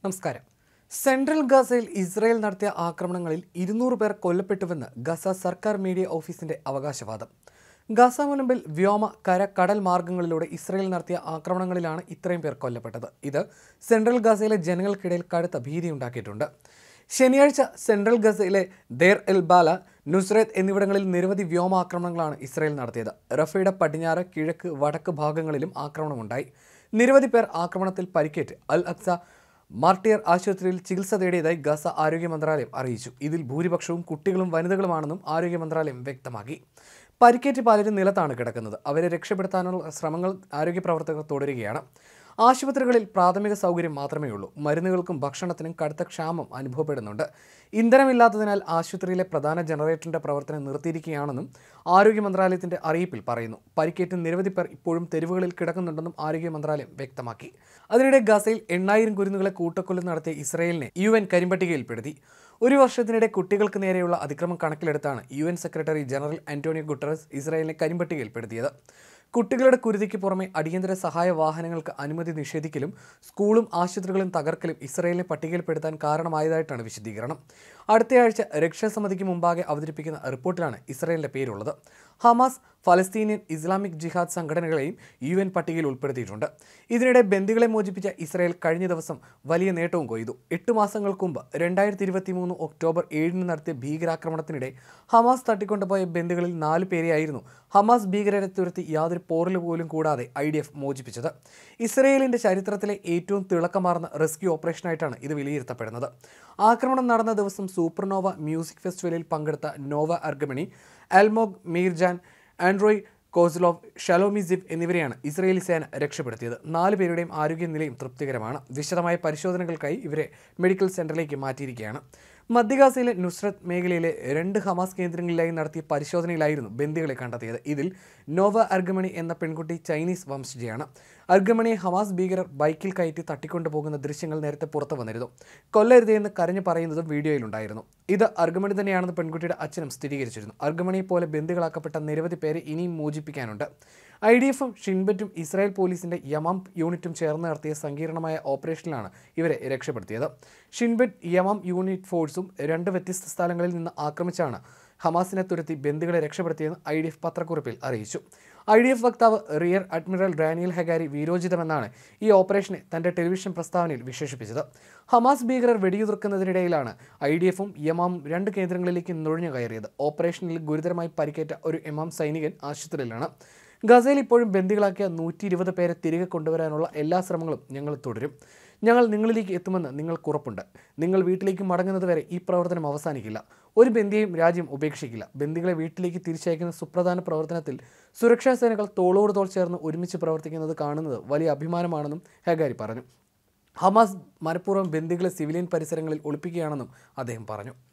നമസ്കാരം. സെൻട്രൽ ഗസയിൽ ഇസ്രായേൽ നടത്തിയ ആക്രമണങ്ങളിൽ 200 പേർ കൊല്ലപ്പെട്ടുവെന്ന് ഗസ സർക്കാർ മീഡിയ ഓഫീസിന്റെ അവകാശവാദം. ഗസ മുനമ്പിൽ വ്യോമ, കര, കടൽ മാർഗങ്ങളിലൂടെ ഇസ്രായേൽ നടത്തിയ ആക്രമണങ്ങളിലാണ് ഇത്രയും പേർ കൊല്ലപ്പെട്ടത്. ഇത് സെൻട്രൽ ഗസയിലെ ജനങ്ങൾക്കിടയിൽ കടുത്ത ഭീതിയുണ്ടാക്കിയിട്ടുണ്ട്. ശനിയാഴ്ച സെൻട്രൽ ഗസയിലെ ദേർ എൽ ബാല, നുസ്രത്ത് എന്നിവിടങ്ങളിൽ നിരവധി വ്യോമാക്രമണങ്ങളാണ് ഇസ്രായേൽ നടത്തിയത്. റഫയുടെ പടിഞ്ഞാറ്, കിഴക്ക്, വടക്ക് ഭാഗങ്ങളിലും ആക്രമണമുണ്ടായി. നിരവധി പേർ ആക്രമണത്തിൽ പരിക്കേറ്റ് അൽ അക്സ മാർട്ടിയർ ആശുപത്രിയിൽ ചികിത്സ തേടിയതായി ഗസ ആരോഗ്യ മന്ത്രാലയം അറിയിച്ചു. ഇതിൽ ഭൂരിപക്ഷവും കുട്ടികളും വനിതകളുമാണെന്നും ആരോഗ്യ മന്ത്രാലയം വ്യക്തമാക്കി. പരിക്കേറ്റ് പലരും നിലത്താണ് കിടക്കുന്നത്. അവരെ രക്ഷപ്പെടുത്താനുള്ള ശ്രമങ്ങൾ ആരോഗ്യ പ്രവർത്തകർ തുടരുകയാണ്. ആശുപത്രികളിൽ പ്രാഥമിക സൗകര്യം മാത്രമേ ഉള്ളൂ. മരുന്നുകൾക്കും ഭക്ഷണത്തിനും കടുത്ത ക്ഷാമം അനുഭവപ്പെടുന്നുണ്ട്. ഇന്ധനമില്ലാത്തതിനാൽ ആശുപത്രിയിലെ പ്രധാന ജനറേറ്ററിന്റെ പ്രവർത്തനം നിർത്തിയിരിക്കുകയാണെന്നും ആരോഗ്യ മന്ത്രാലയത്തിന്റെ അറിയിപ്പിൽ പറയുന്നു. പരിക്കേറ്റ് നിരവധി പേർ ഇപ്പോഴും തെരുവുകളിൽ കിടക്കുന്നുണ്ടെന്നും ആരോഗ്യ മന്ത്രാലയം വ്യക്തമാക്കി. അതിനിടെ ഗസയിൽ 8000 കുരുന്നുകളെ കൂട്ടക്കൊല നടത്തിയ ഇസ്രായേലിനെ UN കരിമ്പട്ടികയിൽപ്പെടുത്തി. ഒരു വർഷത്തിനിടെ കുട്ടികൾക്ക് നേരെയുള്ള അതിക്രമം കണക്കിലെടുത്താണ് UN secretary general Antonio Guterres ഇസ്രായേലിനെ കരിമ്പട്ടികയിൽപ്പെടുത്തിയത്. കുട്ടികളുടെ കുരുതിക്ക് പുറമെ അടിയന്തര സഹായ വാഹനങ്ങൾക്ക് അനുമതി നിഷേധിക്കലും സ്കൂളും ആശുപത്രികളും തകർക്കലും ഇസ്രായേലിനെ പട്ടികയിൽപ്പെടുത്താൻ കാരണമായതായിട്ടാണ് വിശദീകരണം. അടുത്തയാഴ്ച രക്ഷാസമിതിക്ക് മുമ്പാകെ അവതരിപ്പിക്കുന്ന റിപ്പോർട്ടിലാണ് ഇസ്രായേലിന്റെ പേരുള്ളത്. ഹമാസ്, ഫലസ്തീനിയൻ ഇസ്ലാമിക് ജിഹാദ് സംഘടനകളെയും UN പട്ടികയിൽ ഉൾപ്പെടുത്തിയിട്ടുണ്ട്. ഇതിനിടെ ബന്ദികളെ മോചിപ്പിച്ച ഇസ്രായേൽ കഴിഞ്ഞ ദിവസം വലിയ നേട്ടവും കൊയ്തു. 8 മാസങ്ങൾക്ക് മുമ്പ് 2023 ഒക്ടോബർ 7 നടത്തിയ ഭീകരാക്രമണത്തിനിടെ ഹമാസ് തട്ടിക്കൊണ്ടുപോയ ബന്ദികളിൽ 4 പേരെയായിരുന്നു ഹമാസ് ഭീകരരെ തുരത്തി യാതൊരു പോറൽ പോലും കൂടാതെ IDF മോചിപ്പിച്ചത്. ഇസ്രായേലിന്റെ ചരിത്രത്തിലെ ഏറ്റവും തിളക്കമാർന്ന റെസ്ക്യൂ ഓപ്പറേഷനായിട്ടാണ് ഇത് വിലയിരുത്തപ്പെടുന്നത്. ആക്രമണം നടന്ന ദിവസം സൂപ്പർനോവ മ്യൂസിക് ഫെസ്റ്റിവലിൽ പങ്കെടുത്ത നോവ അർഗമണി, അൽമോഗ് മീർജാൻ, ആൻഡ്രോയ് കോസ്ലോവ്, ഷലോമി സിവ് എന്നിവരെയാണ് ഇസ്രായേലി സേന രക്ഷപ്പെടുത്തിയത്. 4 പേരുടെയും ആരോഗ്യനിലയും തൃപ്തികരമാണ്. വിശദമായ പരിശോധനകൾക്കായി ഇവരെ മെഡിക്കൽ സെന്ററിലേക്ക് മാറ്റിയിരിക്കുകയാണ്. മധ്യഗാസയിലെ നുസ്രത്ത് മേഖലയിലെ 2 ഹമാസ് കേന്ദ്രങ്ങളിലായി നടത്തിയ പരിശോധനയിലായിരുന്നു ബന്ദികളെ കണ്ടെത്തിയത്. ഇതിൽ നോവ അർഗമണി എന്ന പെൺകുട്ടി ചൈനീസ് വംശജയാണ്. അർഗമണിയെ ഹമാസ് ഭീകരർ ബൈക്കിൽ കയറ്റി തട്ടിക്കൊണ്ടുപോകുന്ന ദൃശ്യങ്ങൾ നേരത്തെ പുറത്തു വന്നിരുന്നു. കൊല്ലരുതെന്ന് കരഞ്ഞു പറയുന്നതും വീഡിയോയിലുണ്ടായിരുന്നു. ഇത് അർഗമണി തന്നെയാണെന്ന് പെൺകുട്ടിയുടെ അച്ഛനും സ്ഥിരീകരിച്ചിരുന്നു. അർഗമണിയെ പോലെ ബന്ദികളാക്കപ്പെട്ട നിരവധി പേരെ ഇനിയും മോചിപ്പിക്കാനുണ്ട്. IDFും ഷിൻബെറ്റും ഇസ്രായേൽ പോലീസിന്റെ യമാം യൂണിറ്റും ചേർന്ന് നടത്തിയ സങ്കീർണമായ ഓപ്പറേഷനിലാണ് ഇവരെ രക്ഷപ്പെടുത്തിയത്. ഷിൻബെറ്റ് യമാം യൂണിറ്റ് ഫോഴ്സും 2 വ്യത്യസ്ത സ്ഥലങ്ങളിൽ നിന്ന് ആക്രമിച്ചാണ് ഹമാസിനെ തുരത്തി ബന്ദികളെ രക്ഷപ്പെടുത്തിയെന്ന് IDF പത്രക്കുറിപ്പിൽ അറിയിച്ചു. IDF വക്താവ് റിയർ അഡ്മിറൽ ഡാനിയൽ ഹഗാരി വീരോചിതമെന്നാണ് ഈ ഓപ്പറേഷനെ തന്റെ ടെലിവിഷൻ പ്രസ്താവനയിൽ വിശേഷിപ്പിച്ചത്. ഹമാസ് ഭീകരർ വെടിയുതിർക്കുന്നതിനിടയിലാണ് IDFും യമാമും 2 കേന്ദ്രങ്ങളിലേക്ക് നുഴഞ്ഞു കയറിയത്. ഓപ്പറേഷനിൽ ഗുരുതരമായി പരിക്കേറ്റ ഒരു യമാം സൈനികൻ ആശുപത്രിയിലാണ്. ഗസയിൽ ഇപ്പോഴും ബന്ദികളാക്കിയ 120 പേരെ തിരികെ കൊണ്ടുവരാനുള്ള എല്ലാ ശ്രമങ്ങളും ഞങ്ങൾ തുടരും. ഞങ്ങൾ നിങ്ങളിലേക്ക് എത്തുമെന്ന് നിങ്ങൾക്ക് ഉറപ്പുണ്ട്. നിങ്ങൾ വീട്ടിലേക്ക് മടങ്ങുന്നതുവരെ ഈ പ്രവർത്തനം അവസാനിക്കില്ല. ഒരു ബന്ദിയെയും രാജ്യം ഉപേക്ഷിക്കില്ല. ബന്ദികളെ വീട്ടിലേക്ക് തിരിച്ചയക്കുന്ന സുപ്രധാന പ്രവർത്തനത്തിൽ സുരക്ഷാ സേനകൾ തോളോട് തോൾ ചേർന്ന് ഒരുമിച്ച് പ്രവർത്തിക്കുന്നത് കാണുന്നത് വലിയ അഭിമാനമാണെന്നും ഹഗാരി പറഞ്ഞു. ഹമാസ് മനഃപൂർവ്വം ബന്ദികളെ സിവിലിയൻ പരിസരങ്ങളിൽ ഒളിപ്പിക്കുകയാണെന്നും അദ്ദേഹം പറഞ്ഞു.